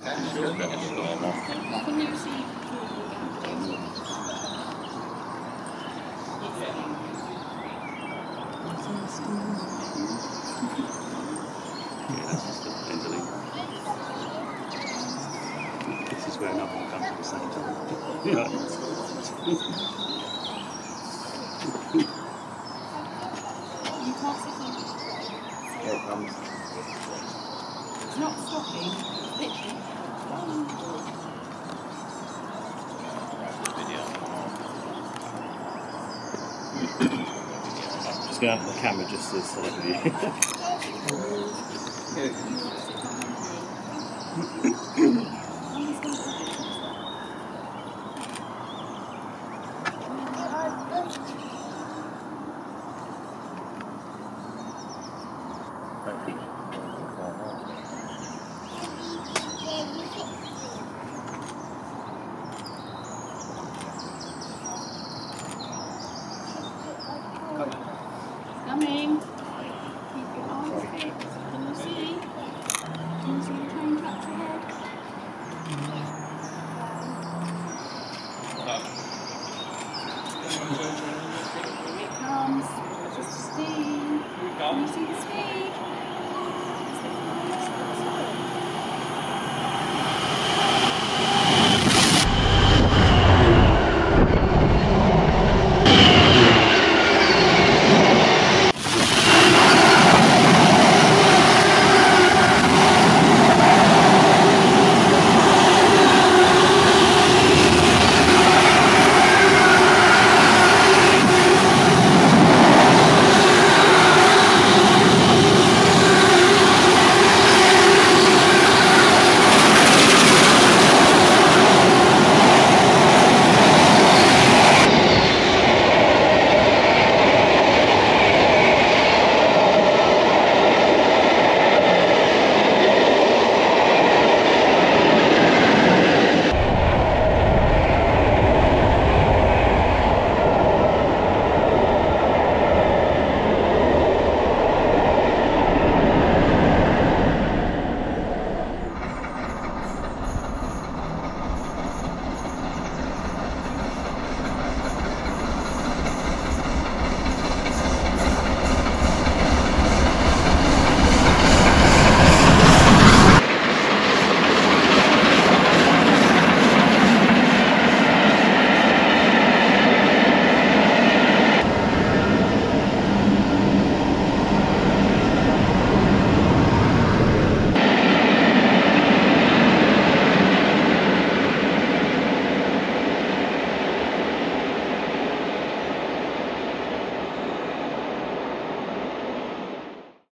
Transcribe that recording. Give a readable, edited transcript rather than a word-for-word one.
Can you see? Yeah, that's just the pendolino. This is where another one comes at the same time. Yeah. You can't sit on it. Here it comes. It's not stopping, it's literally. Just going out to the camera just to side view.